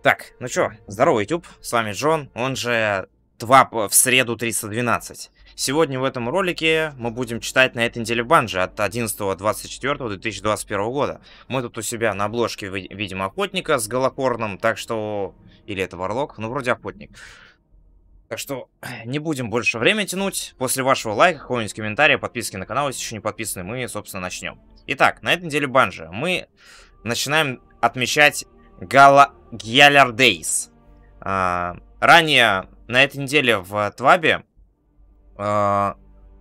Так, ну чё, здорово, YouTube, с вами Джон, он же Твап в среду 312. Сегодня в этом ролике мы будем читать на этой неделе банжи от 11.24.2021 года. Мы тут у себя на обложке видим охотника с голокорном, так что... Или это варлок? Ну, вроде охотник. Так что не будем больше время тянуть. После вашего лайка, какого-нибудь комментария, подписки на канал, если еще не подписаны, мы, собственно, начнем. Итак, на этой неделе банжи мы начинаем отмечать Гьялер Дейс. Ранее на этой неделе в Твабе... да.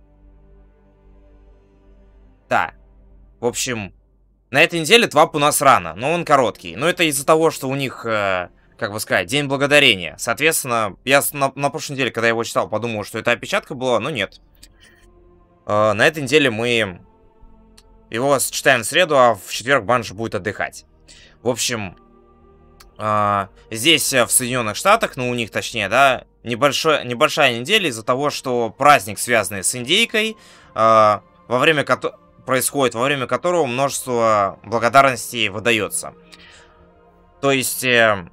В общем, на этой неделе Тваб у нас рано, но он короткий. Но это из-за того, что у них... как бы сказать, День Благодарения. Соответственно, я на прошлой неделе, когда я его читал, подумал, что это опечатка была, но нет. На этой неделе мы его читаем в среду, а в четверг банжа будет отдыхать. В общем, здесь в Соединенных Штатах, ну у них точнее, да, небольшая неделя из-за того, что праздник, связанный с индейкой, происходит во время которого множество благодарностей выдается. То есть...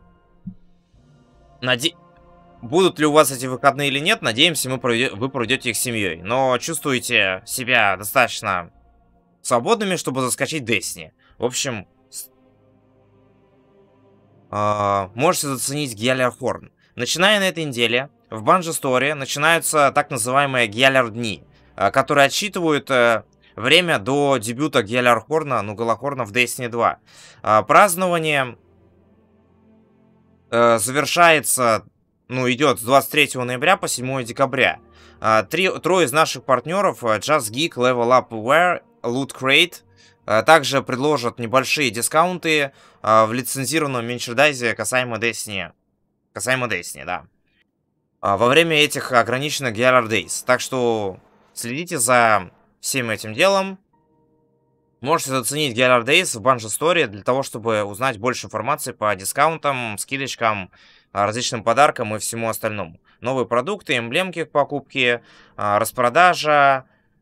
Будут ли у вас эти выходные или нет, надеемся, вы проведете их с семьей. Но чувствуете себя достаточно свободными, чтобы заскочить Destiny. В общем, можете заценить Гьялер Хорн. Начиная на этой неделе, в Банжи Story начинаются так называемые Гьялер Дни, которые отсчитывают время до дебюта Гьялер Хорна, ну Голохорна в Destiny 2. Празднование... завершается, ну, идет с 23 ноября по 7 декабря. Трое из наших партнеров, Just Geek, Level Up Wear, Loot Crate, также предложат небольшие дискаунты в лицензированном мерчендайзе касаемо Destiny, да. Во время этих ограниченных Gala Days. Так что следите за всем этим делом. Можете заценить Gala Days в Banjo Story для того, чтобы узнать больше информации по дискаунтам, скидочкам, различным подаркам и всему остальному. Новые продукты, эмблемки к покупке, распродажа,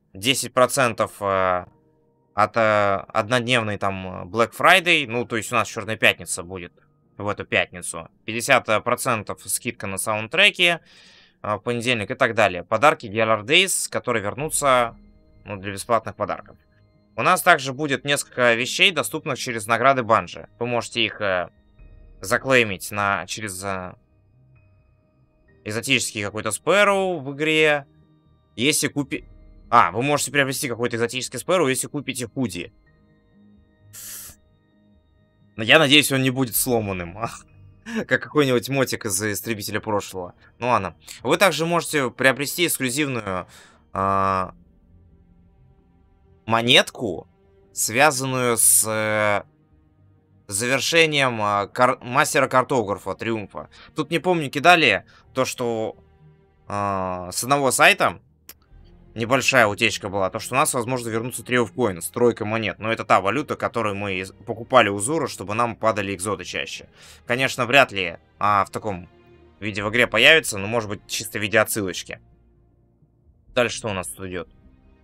10% от однодневной там Black Friday, ну то есть у нас Черная Пятница будет в эту пятницу, 50% скидка на саундтреки в понедельник и так далее. Подарки Gala Days, которые вернутся, ну, для бесплатных подарков. У нас также будет несколько вещей, доступных через награды банжи. Вы можете их заклеймить через экзотический какой-то спэру в игре. Если купить... вы можете приобрести какой-то экзотический спэру, если купите худи. Но я надеюсь, он не будет сломанным. Как какой-нибудь мотик из Истребителя прошлого. Ну ладно. Вы также можете приобрести эксклюзивную... монетку, связанную с завершением мастера-картографа Триумфа. Тут, не помню, кидали то, что с одного сайта небольшая утечка была, то, что у нас, возможно, вернутся Trio of Coins, тройка монет. Но это та валюта, которую мы покупали у Зура, чтобы нам падали экзоты чаще. Конечно, вряд ли в таком виде в игре появится, но, может быть, чисто в виде отсылочки. Дальше что у нас тут идет?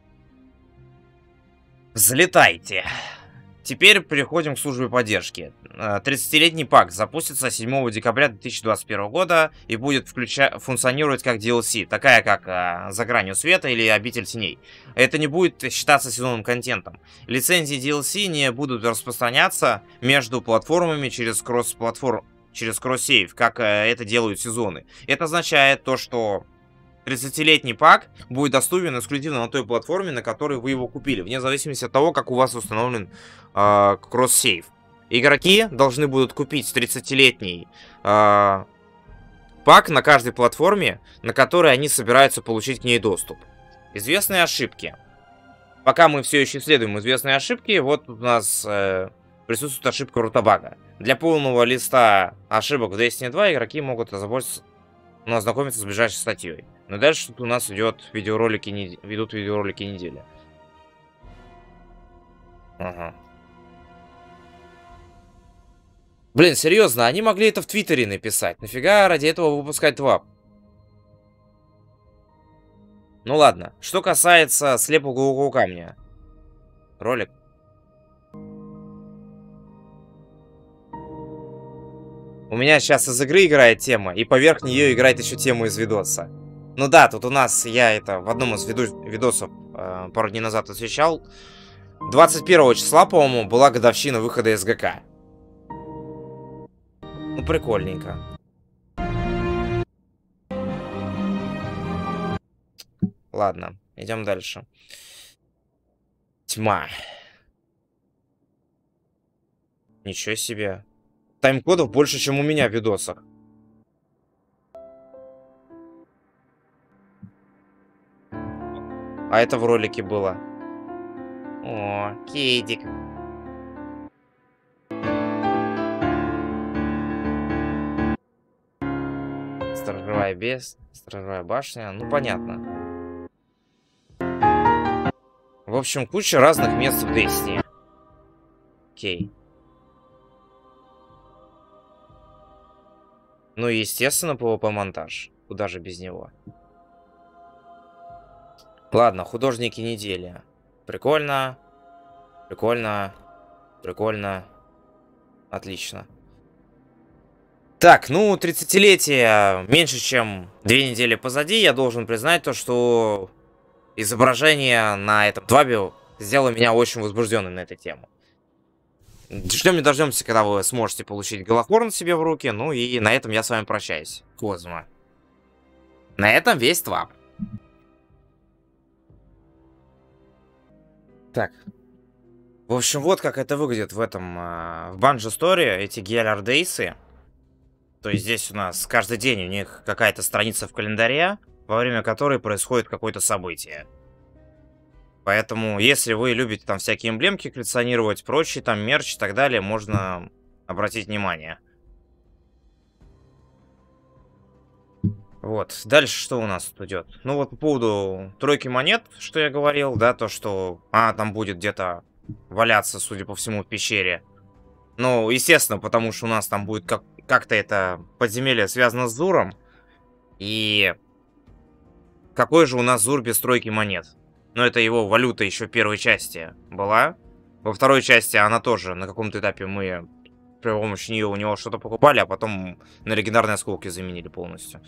Взлетайте. Теперь переходим к службе поддержки. 30-летний пак запустится 7 декабря 2021 года и будет функционировать как DLC, такая как «За гранью света» или «Обитель теней». Это не будет считаться сезонным контентом. Лицензии DLC не будут распространяться между платформами через кросс-сейв, как это делают сезоны. Это означает то, что 30-летний пак будет доступен эксклюзивно на той платформе, на которой вы его купили, вне зависимости от того, как у вас установлен кросс-сейв. Игроки должны будут купить 30-летний пак на каждой платформе, на которой они собираются получить к ней доступ. Известные ошибки. Пока мы все еще исследуем известные ошибки, вот у нас присутствует ошибка рутабага. Для полного листа ошибок в Destiny 2 игроки могут ознакомиться с ближайшей статьей. Но дальше тут у нас идет видеоролики недели. Ага. Блин, серьезно, они могли это в Твиттере написать. Нафига ради этого выпускать твап? Ну ладно. Что касается слепого голубого камня. Ролик. У меня сейчас из игры играет тема, и поверх нее играет еще тема из видоса. Ну да, тут у нас, я это в одном из видосов пару дней назад освещал. 21 числа, по-моему, была годовщина выхода СГК. Ну, прикольненько. Ладно, идем дальше. Тьма. Ничего себе. Тайм-кодов больше, чем у меня в видосах. А это в ролике было. О, Кейдик. Сторожевая башня. Ну, понятно. В общем, куча разных мест в Destiny. Окей. Ну и, естественно, PvP-монтаж. Куда же без него? Ладно, художники недели. Прикольно. Прикольно. Прикольно. Отлично. Так, ну, 30-летие меньше, чем 2 недели позади. Я должен признать то, что изображение на этом твабе сделало меня очень возбужденным на эту тему. Ждем не дождемся, когда вы сможете получить Голохорн себе в руки. Ну и на этом я с вами прощаюсь. Козма. На этом весь тваб. Так. В общем, вот как это выглядит в этом... в Bungie Story, эти гель-ардейсы. То есть здесь у нас каждый день у них какая-то страница в календаре, во время которой происходит какое-то событие. Поэтому, если вы любите там всякие эмблемки коллекционировать, прочие там мерч и так далее, можно обратить внимание. Вот, дальше что у нас тут идет? Ну вот по поводу тройки монет, что я говорил, да, то что она там будет где-то валяться, судя по всему, в пещере. Ну, естественно, потому что у нас там будет как-то это подземелье связано с Зуром. И какой же у нас Зур без тройки монет? Но это его валюта еще в первой части была. Во второй части она тоже, на каком-то этапе мы при помощи нее у него что-то покупали, а потом на легендарные осколки заменили полностью.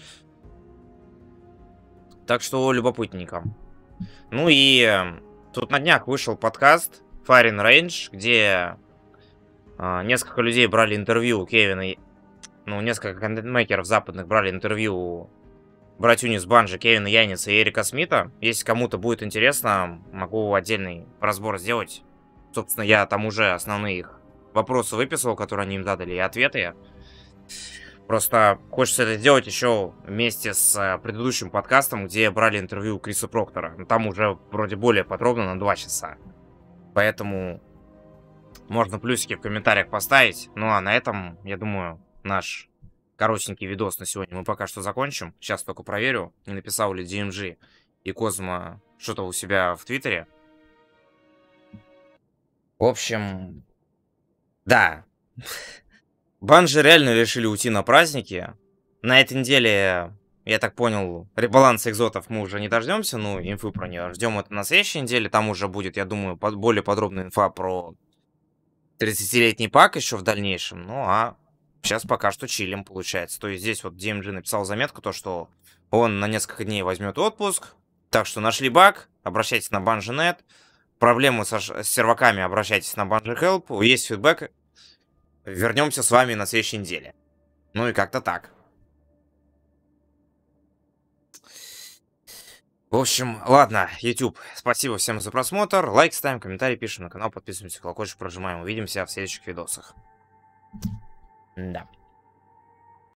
Так что любопытненько. Ну и тут на днях вышел подкаст Firing Range, где несколько людей брали интервью у Кевина. Ну, несколько контент-мейкеров западных брали интервью у братюни с Bungie, Кевина Яница и Эрика Смита. Если кому-то будет интересно, могу отдельный разбор сделать. Собственно, я там уже основные их вопросы выписывал, которые они им задали, и ответы. Просто хочется это сделать еще вместе с предыдущим подкастом, где брали интервью у Криса Проктора. Там уже вроде более подробно на 2 часа. Поэтому можно плюсики в комментариях поставить. Ну а на этом, я думаю, наш коротенький видос на сегодня мы пока что закончим. Сейчас только проверю, не написал ли DMG и Козма что-то у себя в Твиттере. В общем, да. Bungie реально решили уйти на праздники. На этой неделе, я так понял, ребаланса экзотов мы уже не дождемся. Ну, инфы про нее ждем это на следующей неделе. Там уже будет, я думаю, более подробная инфа про 30-летний пак еще в дальнейшем. Ну, а сейчас пока что чилим, получается. То есть здесь вот DMG написал заметку, то что он на несколько дней возьмет отпуск. Так что нашли баг, обращайтесь на Bungie.net. Проблемы с серваками, обращайтесь на Bungie Help. Есть фидбэк. Вернемся с вами на следующей неделе. Ну и как-то так. В общем, ладно, YouTube, спасибо всем за просмотр. Лайк ставим, комментарий пишем на канал, подписываемся, колокольчик прожимаем. Увидимся в следующих видосах. Да.